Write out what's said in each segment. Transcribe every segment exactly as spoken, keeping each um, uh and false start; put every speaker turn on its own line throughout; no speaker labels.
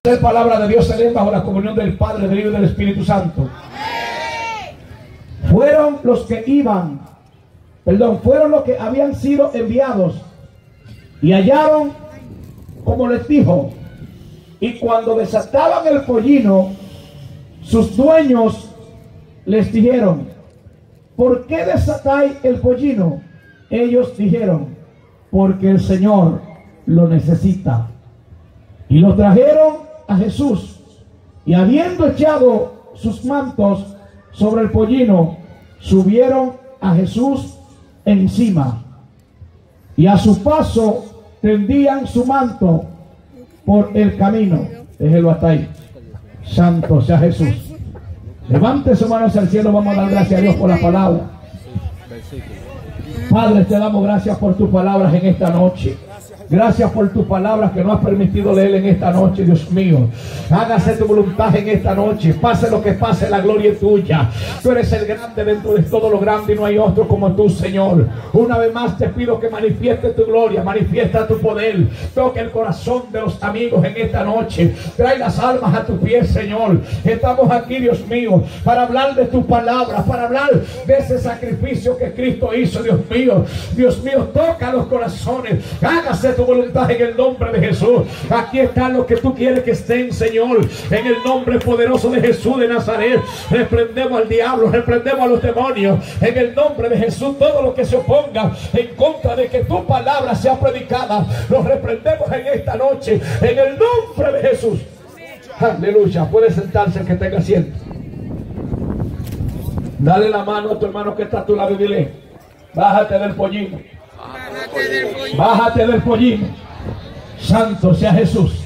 La palabra de Dios se lee bajo la comunión del Padre, del Hijo y del Espíritu Santo. Fueron los que iban, perdón, fueron los que habían sido enviados y hallaron como les dijo. Y cuando desataban el pollino, sus dueños les dijeron: ¿por qué desatáis el pollino? Ellos dijeron: porque el Señor lo necesita. Y lo trajeron a Jesús, y habiendo echado sus mantos sobre el pollino, subieron a Jesús encima, y a su paso tendían su manto por el camino. Déjelo hasta ahí. Santo sea Jesús. Levante sus manos al cielo. Vamos a dar gracias a Dios por la palabra. Padre, te damos gracias por tus palabras en esta noche. Gracias por tus palabras que nos has permitido leer en esta noche, Dios mío. Hágase tu voluntad en esta noche. Pase lo que pase, la gloria es tuya. Tú eres el grande dentro de todo lo grande y no hay otro como tú, Señor. Una vez más te pido que manifieste tu gloria, manifiesta tu poder. Toque el corazón de los amigos en esta noche. Trae las almas a tus pies, Señor. Estamos aquí, Dios mío, para hablar de tus palabras, para hablar de ese sacrificio que Cristo hizo, Dios mío. Dios mío, toca los corazones. Hágase tu voluntad en el nombre de Jesús. Aquí están los que tú quieres que estén, Señor, en el nombre poderoso de Jesús de Nazaret. Reprendemos al diablo, reprendemos a los demonios en el nombre de Jesús. Todo lo que se oponga en contra de que tu palabra sea predicada, los reprendemos en esta noche en el nombre de Jesús. Aleluya. Puede sentarse el que tenga asiento. Dale la mano a tu hermano que está a tu lado y dile: bájate del pollino. Bájate del pollino. Bájate del pollino. Santo sea Jesús.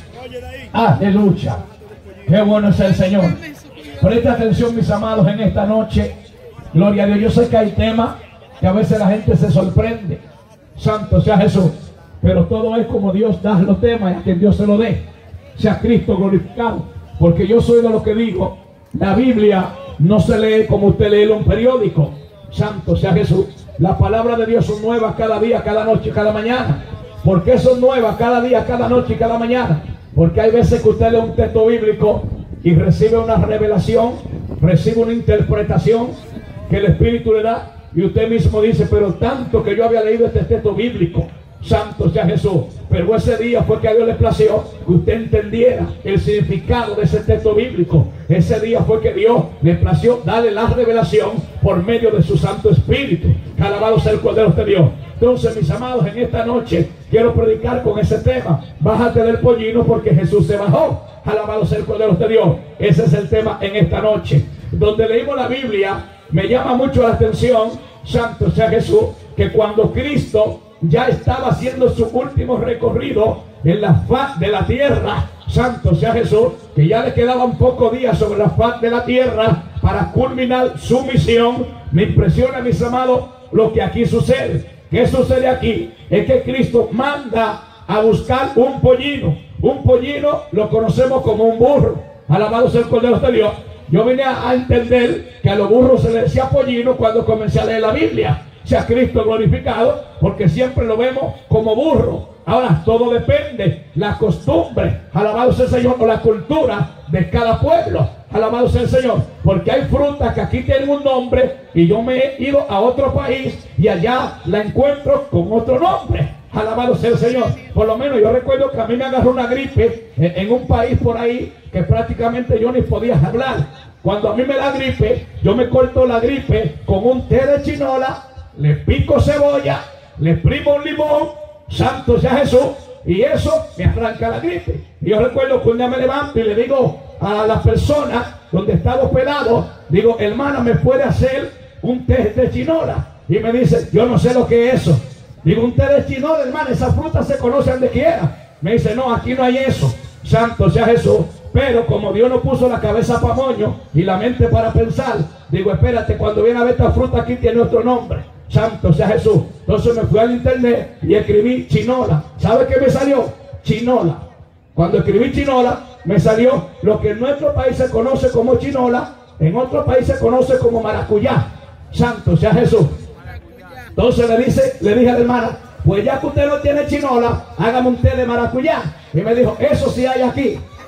Aleluya. Qué bueno es el Señor. Presta atención, mis amados, en esta noche. Gloria a Dios. Yo sé que hay temas que a veces la gente se sorprende. Santo sea Jesús. Pero todo es como Dios da los temas y a quien Dios se lo dé. Sea Cristo glorificado. Porque yo soy de lo que digo: la Biblia no se lee como usted lee en un periódico. Santo sea Jesús. Las palabras de Dios son nuevas cada día, cada noche, cada mañana. ¿Por qué son nuevas cada día, cada noche y cada mañana? Porque hay veces que usted lee un texto bíblico y recibe una revelación, recibe una interpretación que el Espíritu le da, y usted mismo dice: pero tanto que yo había leído este texto bíblico. Santo sea Jesús. Pero ese día fue que a Dios le plació que usted entendiera el significado de ese texto bíblico. Ese día fue que Dios le plació darle la revelación por medio de su Santo Espíritu. Alabado sea el Cordero de Dios. Entonces, mis amados, en esta noche quiero predicar con ese tema: bájate del pollino porque Jesús se bajó. Alabado sea el Cordero de Dios. Ese es el tema en esta noche. Donde leímos la Biblia, me llama mucho la atención, santo sea Jesús, que cuando Cristo ya estaba haciendo su último recorrido en la faz de la tierra, santo sea Jesús, que ya le quedaban pocos días sobre la faz de la tierra para culminar su misión. Me impresiona, mis amados, lo que aquí sucede. ¿Qué sucede aquí? Es que Cristo manda a buscar un pollino. Un pollino lo conocemos como un burro. Alabado sea el Cordero de Dios. Yo vine a entender que a los burros se les decía pollino cuando comencé a leer la Biblia. Sea Cristo glorificado, porque siempre lo vemos como burro. Ahora, todo depende, la costumbre, alabado sea el Señor, o la cultura de cada pueblo, alabado sea el Señor, porque hay frutas que aquí tienen un nombre y yo me he ido a otro país y allá la encuentro con otro nombre. Alabado sea el Señor. Por lo menos yo recuerdo que a mí me agarró una gripe en, en un país por ahí que prácticamente yo ni podía hablar. Cuando a mí me da gripe, yo me corto la gripe con un té de chinola, le pico cebolla, le exprimo un limón, santo sea Jesús, y eso me arranca la gripe. Y yo recuerdo que un día me levanto y le digo a la persona donde estaba hospedado, digo: hermana, ¿me puede hacer un té de chinola? Y me dice: yo no sé lo que es eso. Digo: un té de chinola, hermana, esas frutas se conocen donde quiera. Me dice: no, aquí no hay eso. Santo sea Jesús. Pero como Dios no puso la cabeza para moño y la mente para pensar, digo: espérate, cuando viene a ver esta fruta aquí tiene otro nombre. Santo sea Jesús. Entonces me fui al internet y escribí chinola. ¿Sabe qué me salió? Chinola. Cuando escribí chinola, me salió lo que en nuestro país se conoce como chinola, en otro país se conoce como maracuyá. Santo sea Jesús. Entonces le dice, le dije a la hermana: pues ya que usted no tiene chinola, hágame un té de maracuyá. Y me dijo: eso sí hay aquí.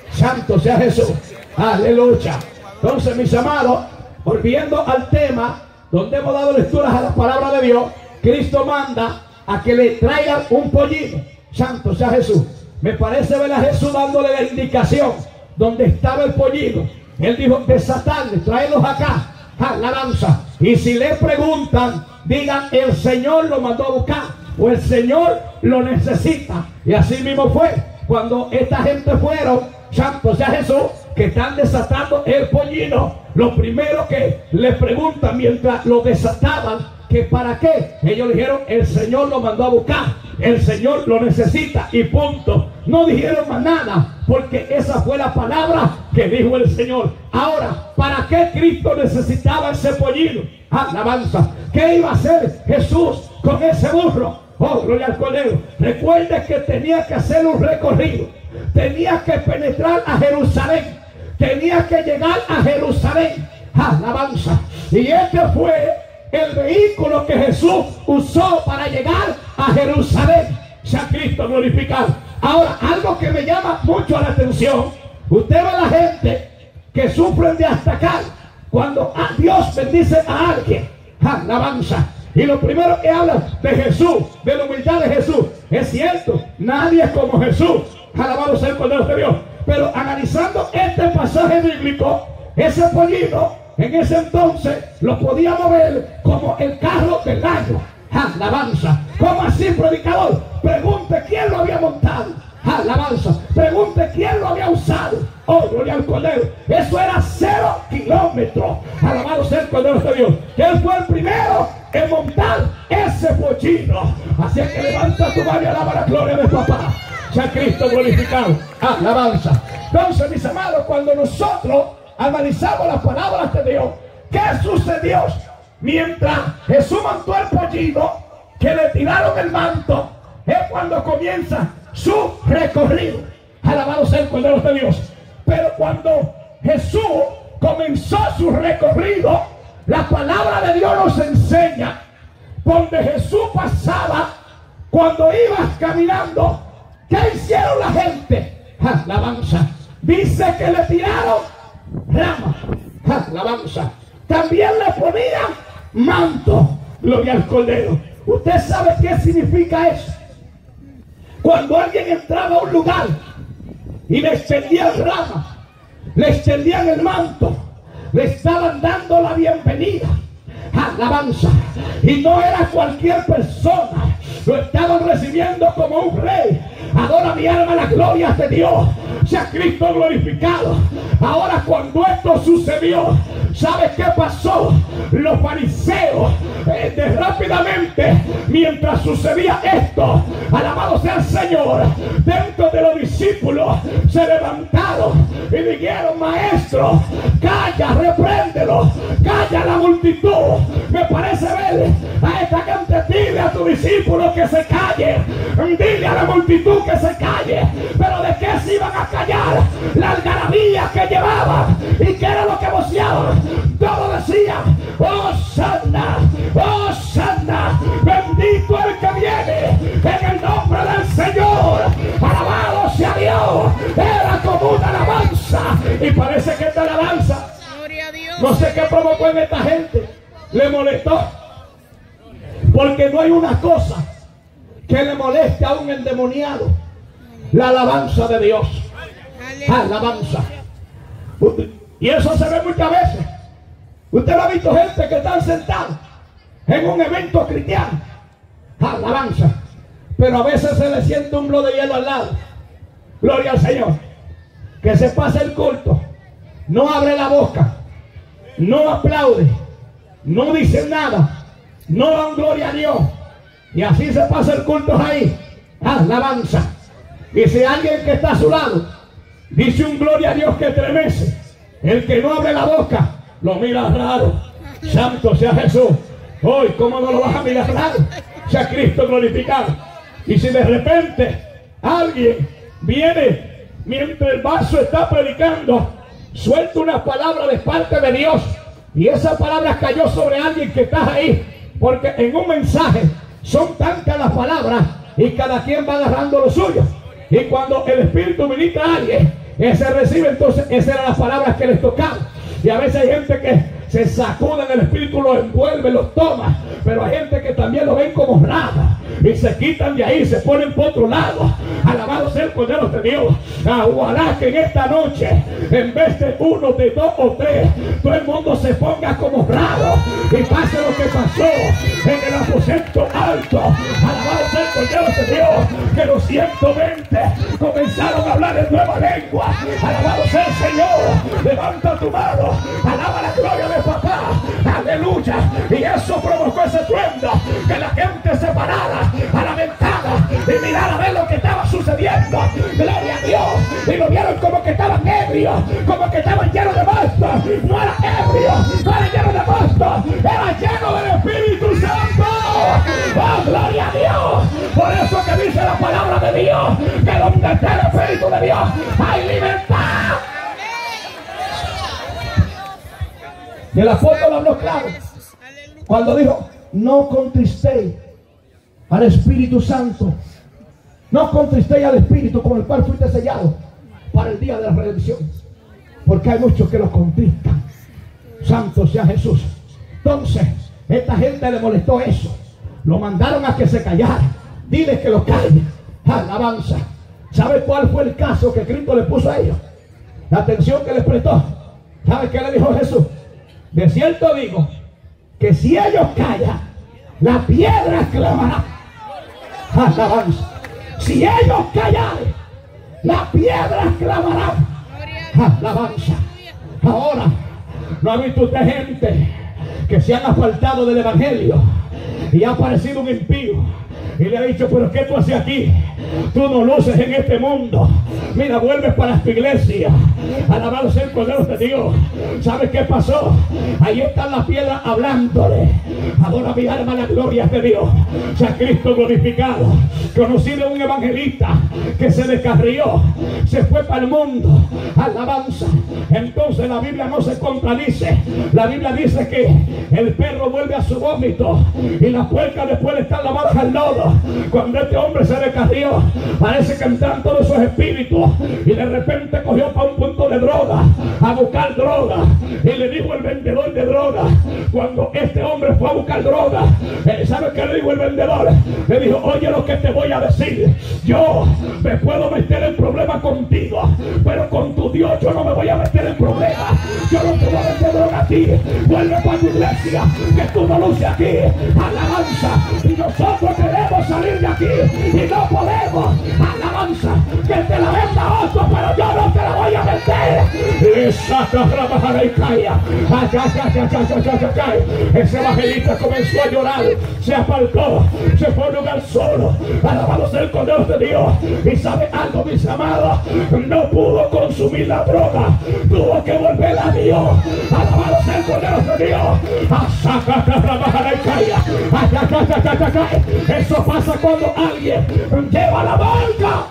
Santo sea Jesús. Aleluya. Entonces, mis amados, volviendo al tema donde hemos dado lecturas a la palabra de Dios, Cristo manda a que le traigan un pollino. Santo sea Jesús. Me parece ver a Jesús dándole la indicación donde estaba el pollino. Él dijo, desatarle, tráelos acá. Alabanza. Y si le preguntan, digan, el Señor lo mandó a buscar, o el Señor lo necesita. Y así mismo fue cuando esta gente fueron, santo sea Jesús, que están desatando el pollino. Lo primero que le preguntan mientras lo desataban, que para qué. Ellos dijeron, el Señor lo mandó a buscar, el Señor lo necesita, y punto. No dijeron más nada, porque esa fue la palabra que dijo el Señor. Ahora, ¿para qué Cristo necesitaba ese pollino? Alabanza. ¿Qué iba a hacer Jesús con ese burro? Oh, gloria al Cordero. Recuerde que tenía que hacer un recorrido, tenía que penetrar a Jerusalén, tenía que llegar a Jerusalén. Alabanza. Y este fue el vehículo que Jesús usó para llegar a Jerusalén. Sea Cristo glorificado. Ahora, algo que me llama mucho la atención, usted ve a la gente que sufren de atacar cuando a Dios bendice a alguien. Alabanza. Y lo primero que habla de Jesús, de la humildad de Jesús. Es cierto, nadie es como Jesús. Alabado sea el Cordero de Dios. Pero analizando este pasaje bíblico, ese pollino en ese entonces lo podíamos ver como el carro del año. Alabanza. ¿Cómo así, predicador? Pregunte quién lo había montado. Alabanza. Pregunte quién lo había usado. Oh, gloria al Cordero. Eso era cero kilómetros. Alabado sea el Cordero de Dios. Él fue el primero en montar ese pollino. Así que levanta tu mano y alaba la gloria de papá. Sea Cristo glorificado. Alabanza. Entonces, mis amados, cuando nosotros analizamos las palabras de Dios, ¿qué sucedió? Mientras Jesús montó el pollino, que le tiraron el manto, es cuando comienza su recorrido. Alabado sea el Cordero de Dios. Pero cuando Jesús comenzó su recorrido, la palabra de Dios nos enseña, donde Jesús pasaba, cuando ibas caminando, ¿qué hicieron la gente? Alabanza. Dice que le tiraron ramas. Alabanza. También le ponían manto. Gloria al Cordero. ¿Usted sabe qué significa eso? Cuando alguien entraba a un lugar y le extendían ramas, le extendían el manto, le estaban dando la bienvenida. Alabanza. Y no era cualquier persona, lo estaban recibiendo como un rey. Adora mi alma la gloria de Dios. Sea Cristo glorificado. Ahora, cuando esto sucedió, ¿sabes qué pasó? Los fariseos eh, de rápidamente, mientras sucedía esto, alabado sea el Señor, dentro de los discípulos se levantaron y dijeron, maestro, calla, repréndelo, calla la multitud. Me parece ver a esta gente, dile a tu discípulo que se calle, dile a la multitud que se calle. Pero ¿de qué se iban a callar? La algarabía que llevaban, y que era lo que voceaban. Todos decían, Hosanna, Hosanna, bendito el que viene en el nombre del Señor, alabado sea Dios. Era como una alabanza, y parece que esta alabanza, no sé qué provocó en esta gente, le molestó, porque no hay una cosa que le moleste a un endemoniado: la alabanza de Dios. Alabanza. Y eso se ve muchas veces. Usted ha visto gente que están sentados en un evento cristiano, alabanza, pero a veces se le siente un bloque de hielo al lado. Gloria al Señor. Que se pasa el culto, no abre la boca, no aplaude, no dice nada, no dan gloria a Dios, y así se pasa el culto ahí. Alabanza. Y si alguien que está a su lado dice un gloria a Dios que estremece, el que no abre la boca lo mira raro. Santo sea Jesús. Hoy, ¿cómo no lo vas a mirar raro? Sea Cristo glorificado. Y si de repente alguien viene mientras el vaso está predicando, suelta una palabra de parte de Dios, y esa palabra cayó sobre alguien que está ahí, porque en un mensaje son tantas las palabras y cada quien va agarrando lo suyo. Y cuando el Espíritu ministra a alguien, ese recibe. Entonces esas eran las palabras que les tocaban. Y a veces hay gente que se sacuden el espíritu, lo envuelve, lo toma. Pero hay gente que también lo ven como rama y se quitan de ahí, se ponen por otro lado. Alabado sea el Cordero de Dios. Ojalá que en esta noche, en vez de uno, de dos o tres, todo el mundo se ponga como raro y pase lo que pasó en el aposento alto. Alabado sea el Cordero de Dios, que los ciento veinte comenzaron a hablar en nueva lengua. Alabado sea el Señor. Levanta tu mano, alaba la gloria de papá. Aleluya. Y eso provocó ese estruendo, que la gente se parara a la ventana y mirara a ver lo que estaba sucediendo. Gloria a Dios. Y lo vieron como que estaban ebrios, como que estaban llenos de mosto. No era ebrio, no era lleno de mosto, era lleno del Espíritu Santo. ¡Oh, gloria a Dios! Por eso que dice la palabra de Dios, que donde está el Espíritu de Dios hay libertad. Y el apóstol habló claro cuando dijo: no contristéis al Espíritu Santo, no contristéis al Espíritu con el cual fuiste sellado para el día de la redención, porque hay muchos que lo contristan. Santo sea Jesús. Entonces esta gente le molestó eso, lo mandaron a que se callara. Dile que lo calle. Alabanza. ¿Sabe cuál fue el caso que Cristo le puso a ellos? La atención que les prestó. ¿Sabe qué le dijo Jesús? De cierto digo que si ellos callan, la piedra clamará. Alabanza. Si ellos callaren, la piedra clamará. Alabanza. Ahora, ¿no ha visto usted gente que se han apartado del evangelio y ha aparecido un impío y le ha dicho: pero ¿qué tú haces aquí? Tú no luces en este mundo. Mira, vuelves para tu iglesia. Alabado sea el Cordero de Dios. ¿Sabes qué pasó? Ahí está la piedra hablándole. Adora mi alma la gloria de Dios. Sea Cristo glorificado. Conocí de un evangelista que se descarrió, se fue para el mundo. Alabanza. Entonces la Biblia no se contradice. La Biblia dice que el perro vuelve a su vómito y la puerca después de estar lavada al lodo. Cuando este hombre se descarrió, parece que entran todos esos espíritus y de repente cogió para un punto de droga, a buscar droga, y le dijo el vendedor de droga, cuando este hombre fue a buscar droga, ¿sabe qué le dijo el vendedor? Le dijo: oye lo que te voy a decir, yo me puedo meter en problemas contigo, pero con tu Dios yo no me voy a meter en problemas. Yo no te voy a meter droga a ti. Vuelve para tu iglesia, que tú no luces aquí. Alabanza. Y nosotros queremos salir de aquí y no podemos. Alabanza. Que te la venda otro, pero yo no te la voy a meter. Y saca la bajada y calla. Ese evangelista comenzó a llorar, se apartó, se fue a un lugar solo. Alabado sea el Cordero de Dios. Y sabe algo, mis amados, no pudo consumir la droga, tuvo que volver a Dios. Alabado sea el Cordero de Dios. Eso pasa cuando alguien lleva la barca.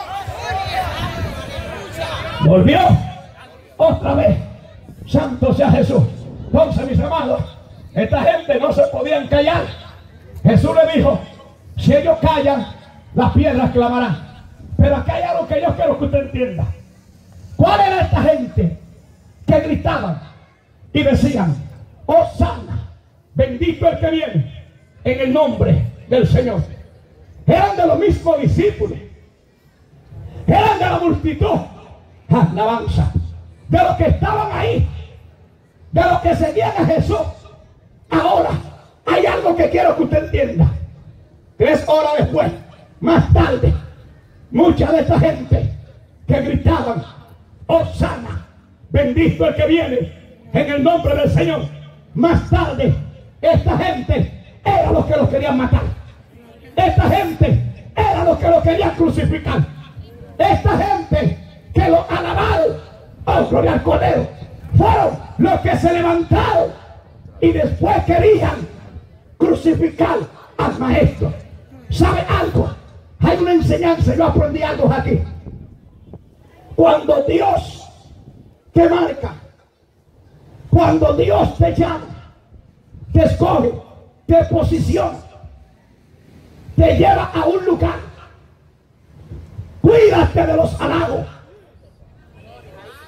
Volvió otra vez. Santo sea Jesús. Entonces, mis amados, esta gente no se podían callar. Jesús le dijo: si ellos callan, las piedras clamarán. Pero acá hay algo que yo quiero que usted entienda. ¿Cuál era esta gente que gritaban y decían: Hosana, bendito el que viene en el nombre del Señor? Eran de los mismos discípulos, eran de la multitud. Alabanza. De los que estaban ahí, de los que seguían a Jesús. Ahora, hay algo que quiero que usted entienda. Tres horas después, más tarde, mucha de esta gente que gritaban: Hosana, bendito el que viene en el nombre del Señor. Más tarde, esta gente era los que los querían matar. Esta gente era los que los querían crucificar. Esta gente que lo alabaron, oh gloria al Cordero, fueron los que se levantaron y después querían crucificar al maestro. ¿Sabe algo? Hay una enseñanza, yo aprendí algo aquí. Cuando Dios te marca, cuando Dios te llama, te escoge, te posiciona, te lleva a un lugar, cuídate de los halagos,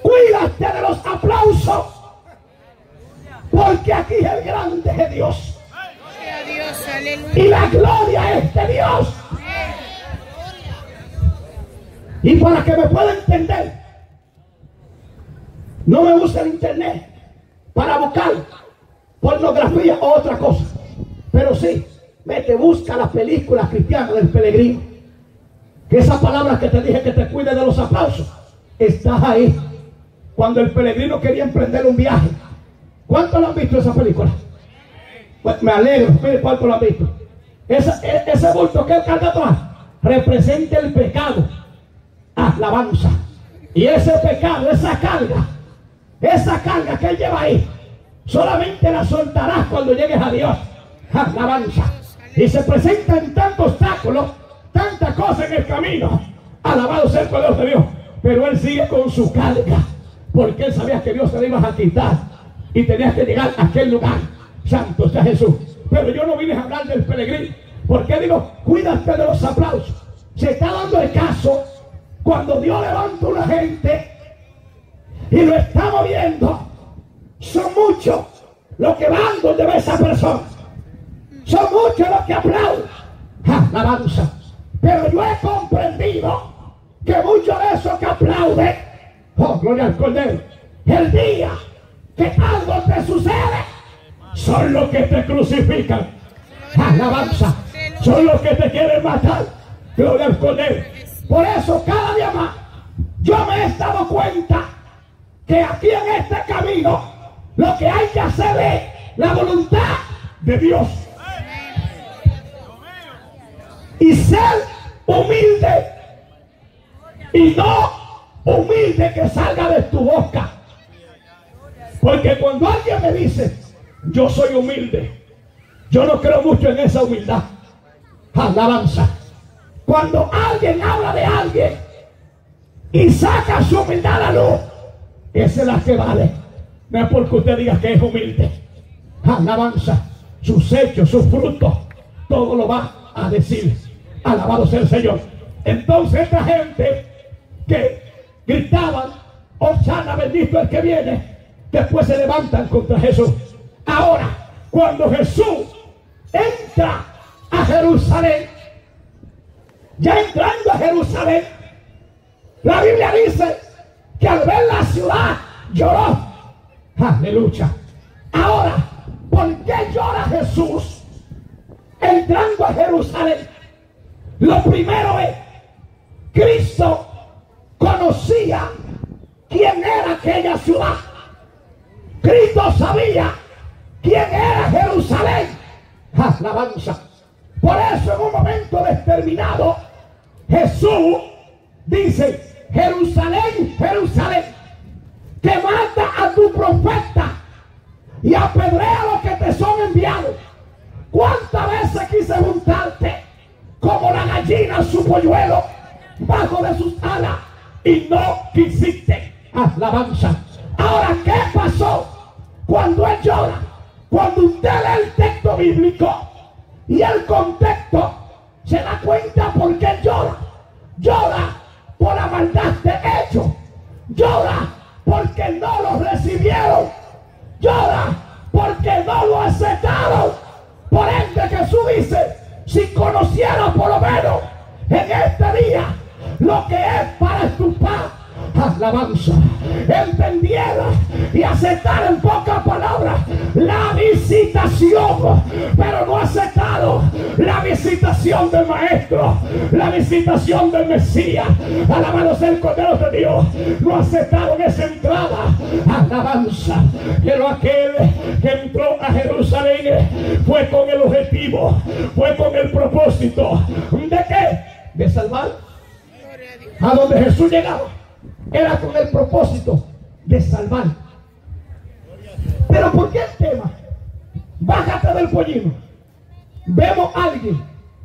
Cuídate de los aplausos, porque aquí el grande es Dios y la gloria es de Dios. Y para que me pueda entender, no me usa el internet para buscar pornografía o otra cosa, pero sí, vete, busca las películas cristianas del Peregrino, que esas palabras que te dije que te cuide de los aplausos, estás ahí. Cuando el Peregrino quería emprender un viaje, ¿cuántos lo han visto esa película? Pues me alegro, mire cuántos lo han visto. Esa, e, ese bulto que él carga atrás representa el pecado. Alabanza. Y ese pecado, esa carga, esa carga que él lleva ahí, solamente la soltarás cuando llegues a Dios. Alabanza. Y se presentan tantos obstáculos, tantas cosas en el camino. Alabado sea el poder de Dios. Pero él sigue con su carga, porque él sabía que Dios se le iba a quitar y tenías que llegar a aquel lugar. Santo sea Jesús. Pero yo no vine a hablar del Peregrino, porque digo, cuídate de los aplausos. Se está dando el caso cuando Dios levanta a una gente y lo estamos viendo. Son muchos los que van donde ve esa persona, son muchos los que aplauden. Alabanza. Pero yo he comprendido que muchos de esos que aplauden, oh gloria al Cordero, el día que algo te sucede, son los que te crucifican. Alabanza. Son los que te quieren matar. Gloria al Cordero. Por eso cada día más yo me he dado cuenta que aquí en este camino lo que hay que hacer es la voluntad de Dios y ser humilde, y no humilde que salga de tu boca. Porque cuando alguien me dice yo soy humilde, yo no creo mucho en esa humildad. Alabanza. Cuando alguien habla de alguien y saca su humildad a la luz, esa es la que vale. No es porque usted diga que es humilde. Alabanza. Sus hechos, sus frutos, todo lo va a decir. Alabado sea el Señor. Entonces esta gente que gritaban, Hosanna, bendito el que viene, después se levantan contra Jesús. Ahora, cuando Jesús entra a Jerusalén, ya entrando a Jerusalén, la Biblia dice que al ver la ciudad lloró. Aleluya. Ahora, ¿por qué llora Jesús entrando a Jerusalén? Lo primero es, Cristo conocía quién era aquella ciudad. Cristo sabía quién era Jerusalén. Alabanza. Por eso en un momento determinado Jesús dice, Jerusalén, Jerusalén, que mata a tu profeta y apedrea a los que te son enviados. ¿Cuántas veces quise juntarte como la gallina su polluelo bajo de sus alas y no quisiste? Alabanza. Ahora, ¿qué pasó cuando él llora? Cuando usted lee el texto bíblico y el contexto, se da cuenta por qué llora. Llora por la maldad de ellos. Llora porque no lo recibieron. Llora porque no lo aceptaron. Por ende Jesús dice, si conociera por lo menos en este día lo que es para estupar, alabanza, entendiera y aceptar en pocas palabras la visitación, pero no ha aceptado la visitación del Maestro, la visitación del Mesías. Alabado sea el Cordero de Dios. No ha aceptado en esa entrada, alabanza. Pero aquel que entró a Jerusalén fue con el objetivo, fue con el propósito ¿de qué? De salvar. A donde Jesús llegaba era con el propósito de salvar. Pero ¿por qué el tema? Bájate del pollino. Vemos a alguien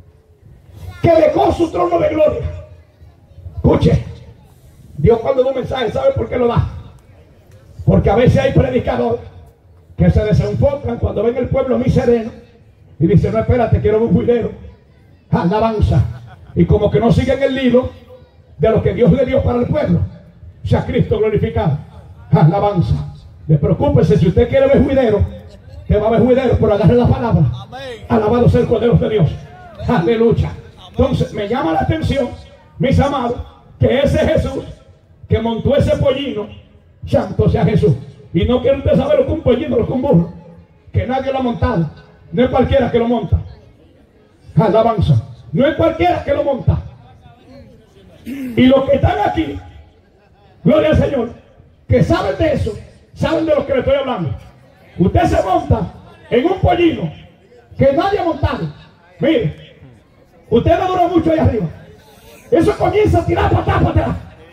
que dejó su trono de gloria. Escuche, Dios cuando da un mensaje, ¿sabe por qué lo da? Porque a veces hay predicadores que se desenfocan cuando ven el pueblo muy sereno y dicen, no, espérate, quiero un juidero. Alabanza. Y como que no siguen el hilo de lo que Dios le dio para el pueblo. Sea Cristo glorificado. Alabanza. Despreocúpese, si usted quiere ver juidero, que va a ver juidero, pero agarre la palabra. Alabado sea el Cordero de Dios. Aleluya. Entonces me llama la atención, mis amados, que ese Jesús que montó ese pollino, santo sea Jesús. Y no quiere usted saber lo que un pollino, lo que un burro, que nadie lo ha montado. No es cualquiera que lo monta. Alabanza. No es cualquiera que lo monta. Y los que están aquí, gloria al Señor, que saben de eso, saben de lo que le estoy hablando. Usted se monta en un pollino que nadie ha montado. Mire, usted no dura mucho ahí arriba. Eso comienza a tirar para atrás, para atrás.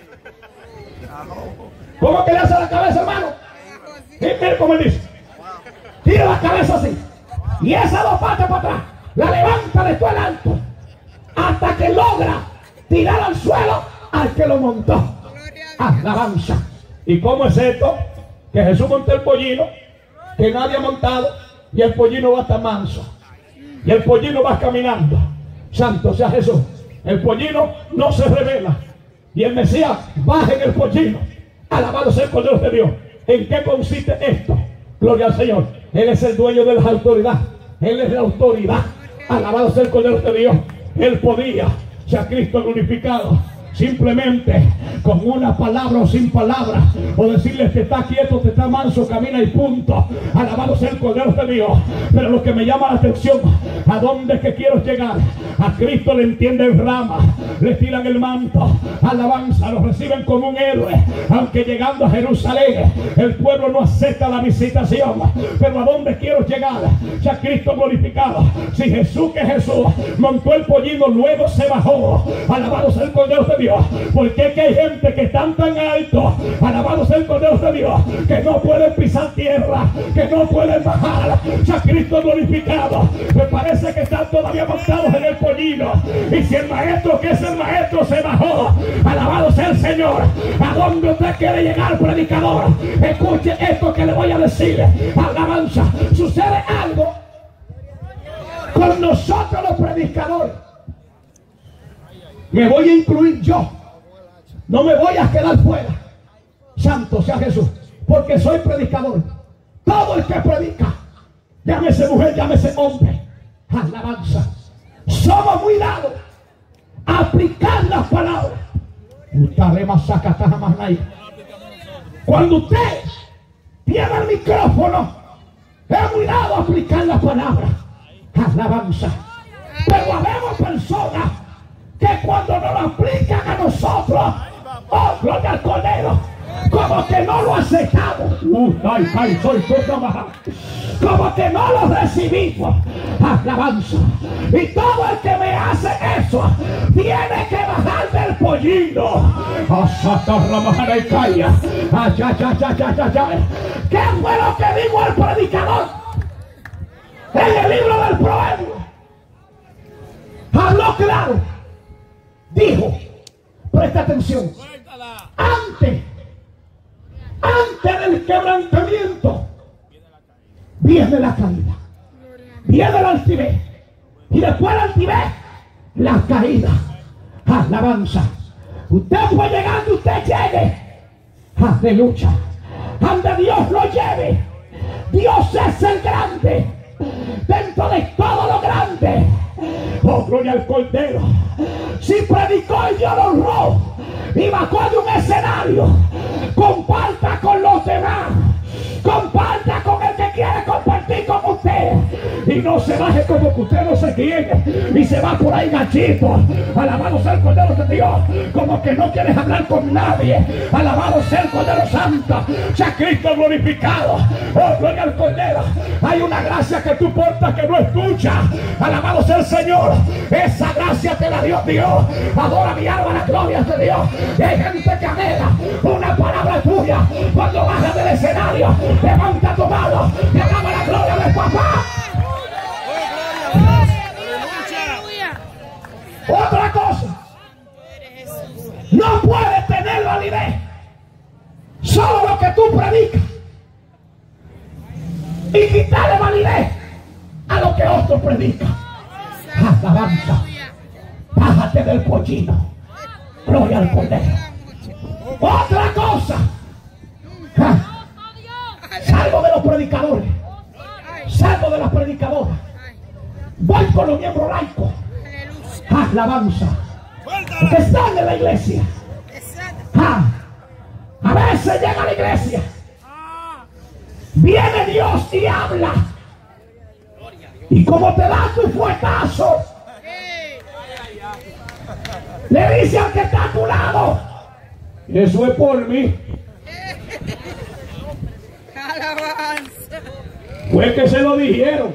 ¿Cómo que le hace la cabeza, hermano? Mire cómo él dice. Tira la cabeza así. Y esas dos patas para atrás la levanta de todo el alto hasta que logra tirar al suelo al que lo montó. Alabanza. ¿Y cómo es esto? Que Jesús montó el pollino que nadie ha montado, y el pollino va hasta manso, y el pollino va caminando. Santo sea Jesús. El pollino no se revela, y el Mesías baja en el pollino. Alabado sea el Cordero de Dios. ¿En qué consiste esto? Gloria al Señor. Él es el dueño de las autoridades. Él es la autoridad. Alabado sea el Cordero de Dios. Él podía, sea Cristo glorificado, simplemente con una palabra o sin palabra, o decirle que está quieto, que está manso, camina y punto. Alabado sea el Cordero de Dios. Pero lo que me llama la atención, ¿a dónde es que quiero llegar? A Cristo le entienden rama, le tiran el manto, alabanza, lo reciben como un héroe. Aunque llegando a Jerusalén el pueblo no acepta la visitación, pero ¿a dónde quiero llegar? Ya Cristo glorificado. Si Jesús, que Jesús montó el pollino, luego se bajó. Alabado sea el Cordero de Dios. Porque es que hay gente que están tan alto, alabado sea el Cordero de Dios, que no pueden pisar tierra, que no pueden bajar. Ya Cristo glorificado. Me parece que están todavía montados en el pollino. Y si el maestro, que es el maestro, se bajó, alabado sea el Señor. ¿A dónde usted quiere llegar, predicador? Escuche esto que le voy a decir. Alabanza. Sucede algo con nosotros los predicadores. Me voy a incluir yo. No me voy a quedar fuera. Santo sea Jesús. Porque soy predicador. Todo el que predica, llámese mujer, llámese hombre, alabanza, somos muy dados a aplicar las palabras. Cuando usted tiene el micrófono, es muy dado a aplicar las palabras. Alabanza. Pero habemos personas que cuando nos lo aplican a nosotros, oh, gloria al Cordero, como que no lo aceptamos. Uh, ay, ay, soy cosa baja. Como que no lo recibimos. Alabanza. Y todo el que me hace eso tiene que bajar del pollino. ¿Qué fue lo que dijo el predicador en el libro del Proverbio? Habló claro. Dijo, presta atención, antes, antes del quebrantamiento viene la caída, viene la altivez, y después de la altivez, la caída. Alabanza. Usted fue llegando, usted llegue, aleluya, donde Dios lo lleve. Dios es el grande dentro de todo lo grande. Oh, gloria al Cordero. Si predicó y Dios lo honró y bajó de un escenario, comparta con los demás, comparta con el que quiere compartir con usted, y no se baje como que usted no se quiere y se va por ahí gachito. Alabado sea el Cordero de Dios, como que no quieres hablar con nadie. Alabado sea el Cordero Santo, sea Cristo glorificado. Oh, gloria al Cordero. Hay una gracia que tú portas que no es tuya. Alabado sea el Señor. Esa gracia te la dio Dios. Adora mi alma la gloria de Dios. Y hay gente que anhela una palabra tuya. Cuando bajas del escenario, levanta tu mano y alaba la gloria del papá. Otra cosa, no puedes tener validez solo lo que tú predicas y quitarle validez a lo que otro predica. Alabanza. Bájate del pollino. Gloria al Cordero. Otra cosa, los predicadores. Salgo de las predicadoras. Voy con los miembros laicos. Alabanza. Que están en la iglesia. Ah, a veces llega a la iglesia. Viene Dios y habla. Y como te da tu fuetazo, le dice al que está a tu lado: eso es por mí. Fue que se lo dijeron.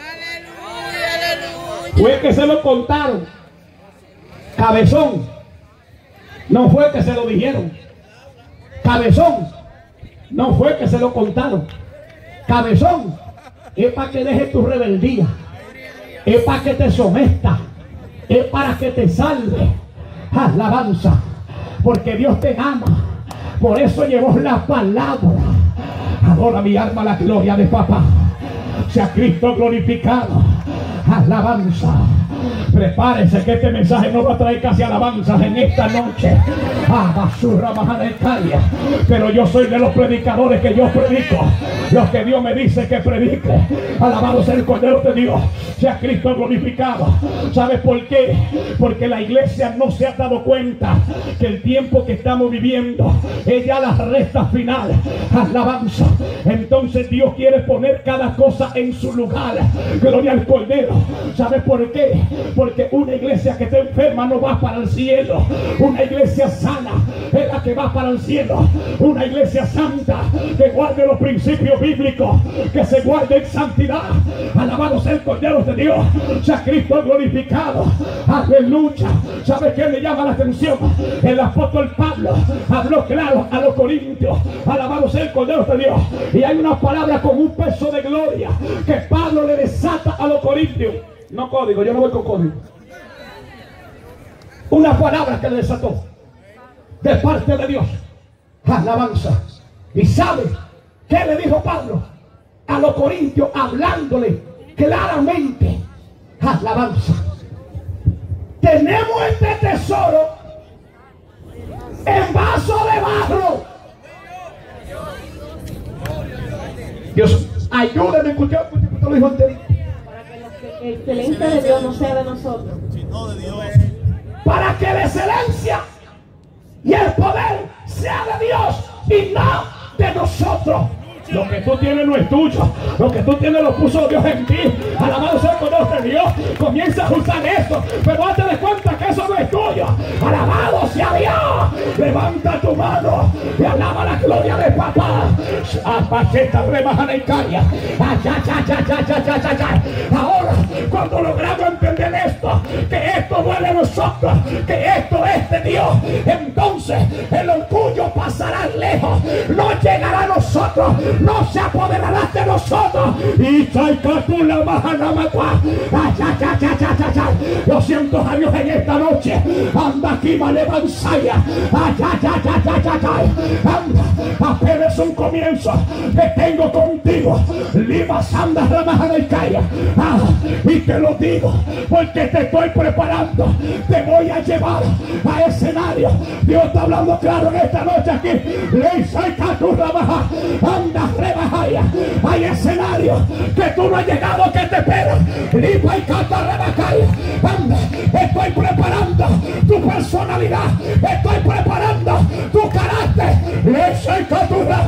Fue que se lo contaron. Cabezón. No fue que se lo dijeron. Cabezón. No fue que se lo contaron. Cabezón. Es para que dejes tu rebeldía. Es para que te sometas. Es para que te salve. Alabanza. Porque Dios te ama. Por eso llevó la palabra. Adora mi alma la gloria de papá. Sea Cristo glorificado. Alabanza. Prepárese que este mensaje no va a traer casi alabanzas en esta noche. Ah, basura, bajada de calle. Pero yo soy de los predicadores que yo predico lo que Dios me dice que predique. Alabado sea el Cordero de Dios. Sea Cristo glorificado. ¿Sabes por qué? Porque la iglesia no se ha dado cuenta que el tiempo que estamos viviendo es ya la recta final. Alabanza. Entonces Dios quiere poner cada cosa en su lugar. Gloria al Cordero. ¿Sabes por qué? Porque una iglesia que está enferma no va para el cielo. Una iglesia sana es la que va para el cielo. Una iglesia santa que guarde los principios bíblicos, que se guarde en santidad. Alabado sea el Cordero de Dios. Sea Cristo glorificado. Aleluya. ¿Sabe qué le llama la atención? El apóstol Pablo habló claro a los corintios. Alabado sea el Cordero de Dios. Y hay una palabra con un peso de gloria que Pablo le desata a los corintios. No código, yo no voy con código. Una palabra que le desató de parte de Dios. Alabanza. ¿Y sabe qué le dijo Pablo a los corintios, hablándole claramente? Alabanza. Tenemos este tesoro en vaso de barro. Dios, ayúdame a escuchar, lo dijo anterior.
La excelencia de Dios no sea de nosotros,
sino de Dios.
Para que la excelencia y el poder sea de Dios y no de nosotros. Lo que tú tienes no es tuyo. Lo que tú tienes lo puso Dios en ti. Alabado sea el Cordero de Dios. Comienza a usar esto, pero hazte de cuenta que eso no es tuyo. Alabado sea Dios. Levanta tu mano y alaba la gloria de papá. Ahora, cuando logramos entender esto, que esto no es de nosotros, que esto es de Dios, entonces el orgullo pasará lejos, no llegará a nosotros, no se apoderará de nosotros. Y lo siento a Dios en esta noche. Anda aquí, Malevansaya. Anda, apenas un comienzo que tengo contigo. Lima Sanda Ramajana y Calla. Ah, y te lo digo porque te estoy preparando. Te voy a llevar a escenario. Dios está hablando claro en esta noche aquí. Anda, rebajaya. Hay escenarios que tú no has llegado, que te esperan. Lipa y canta, rebajaya. Anda, estoy preparando tu personalidad. Estoy preparando tu carácter. Le soy catura.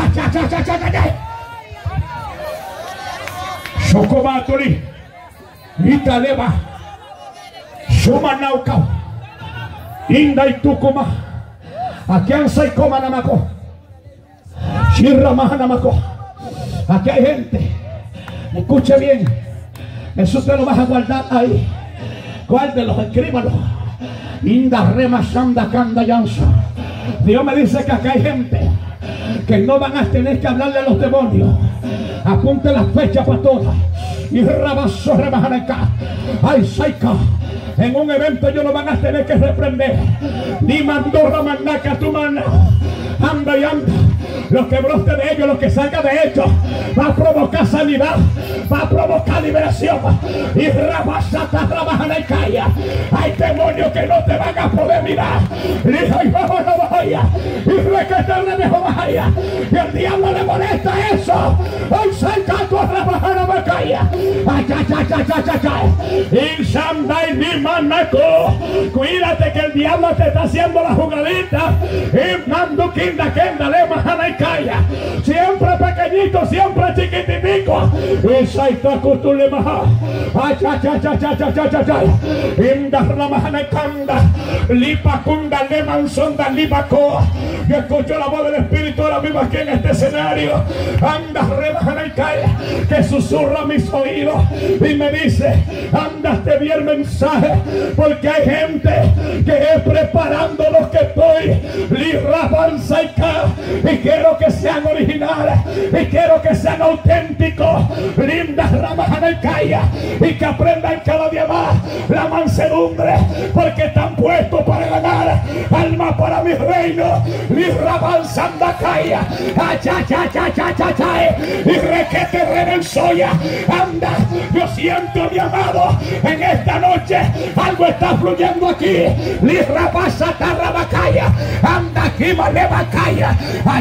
Socobaturi. Italeba. Sumanauca. Inda y Tucuma. Aquí han Saicoma Namaco. Shirra Mahanamaco. Aquí hay gente. Escuche bien. Eso te lo vas a guardar ahí. Guárdelo, escríbalo. Inda Rema Sanda Kanda Yansa. Dios me dice que acá hay gente que no van a tener que hablarle a los demonios. Apunte la fecha para todas. Y Rabaso Remajaneca. Ay, Saika. En un evento ellos no van a tener que reprender. Ni mandó Ramanaca tu mano. Anda y anda. Lo que brote de ellos, lo que salga de ellos, va a provocar sanidad, va a provocar liberación. Y rabasata trabajan en calle. Hay demonios que no te van a poder mirar. Y requetarle mejor vaya. Y el diablo le molesta eso. Hoy salga tu trabajar en la calle. Ay, ay, ay, ay, ay, ay. Y Shandai ni manaco. Cuídate que el diablo te está haciendo la jugadita. Y mando kinda kenda le majana y calla. Siempre pequeñito, siempre chiquititico. Y saita kutule maha. Ay, ay, ay, ay, ay, ay, ay, ay. Inda ramahana y kanda. Lipa kunda le mansonda lipaco. Yo escucho la voz del Espíritu ahora mismo aquí en este escenario. Anda remahana y calla. Que susurra mis oídos y me dice: anda, te di el mensaje, porque hay gente que es preparando lo que estoy y quiero que sean originales y quiero que sean auténticos, lindas ramas en el calle, y que aprendan cada día más la mansedumbre, porque están puestos para ganar alma para mi reino. Mi rabal sandacaya, y requete redensoya. Anda, yo siento, mi amado, en esta noche algo está fluyendo aquí. Li rabasa tarrabacaya, anda aquí malebacaya,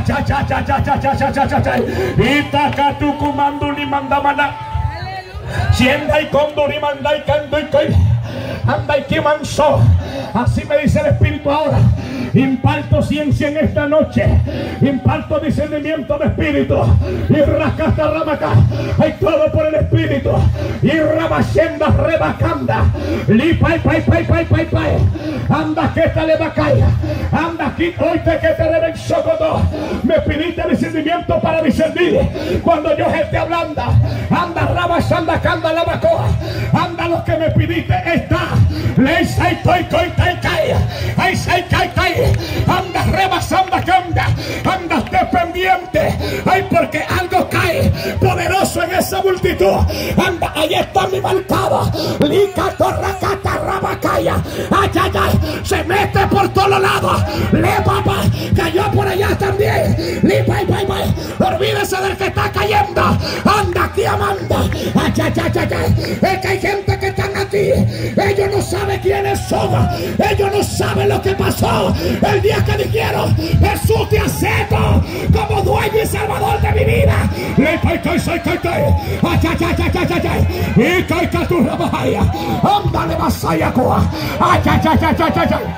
Itaca tu comando ni mandamana, sienda y condor y manda y cando y coi, anda y que manso. Así me dice el Espíritu ahora. Imparto ciencia en esta noche, imparto discernimiento de espíritu, y rascasta ramaca, hay todo por el Espíritu, y rabashenda rebacanda, li pai pai pai pai pai pai, anda que te le bacaya, anda aquí hoy te que te reben socoto. Me pidiste discernimiento para discernir cuando yo esté hablando. Anda rabashanda canda la bacoa, anda lo que me pidiste está, le sai toi toi tai kai, ai sai kai kai. Anda rebasando canda, anda esté pendiente, ay, porque algo cae poderoso en esa multitud. Anda, ahí está mi marcada, lica torracata rabacaya, ay, ay, ay, se mete por todos lados, le papá, cayó por allá también, li pai pai pai, olvídese del que está cayendo, anda aquí Amanda, ay, ay, ay, ay, ay. Es que hay gente que están aquí, ellos no saben quiénes son, ellos no saben lo que pasó el día que dijeron: Jesús te acepto como dueño y salvador de mi vida. Le pai pai sai kai kai, ay, ay, ay, ay, ay, ay, y kai kai tu rabaya, ándale masaya coa, ay, ay, ay, ay, ay, ay, ay.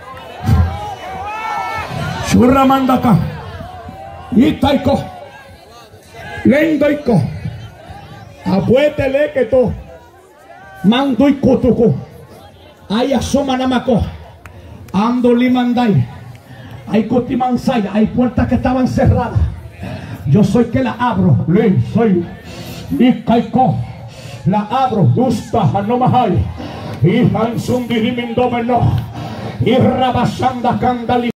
Churra mandaka, y taiko, lendoiko, apuétele que to, mando y kutuku, ay asoma namako. Ando limandai, hay cotimansaya, hay puertas que estaban cerradas. Yo soy que la abro, le soy y caico, la abro, gusta, no más hay, y hansun dirimindomeno, y rabasanda candali.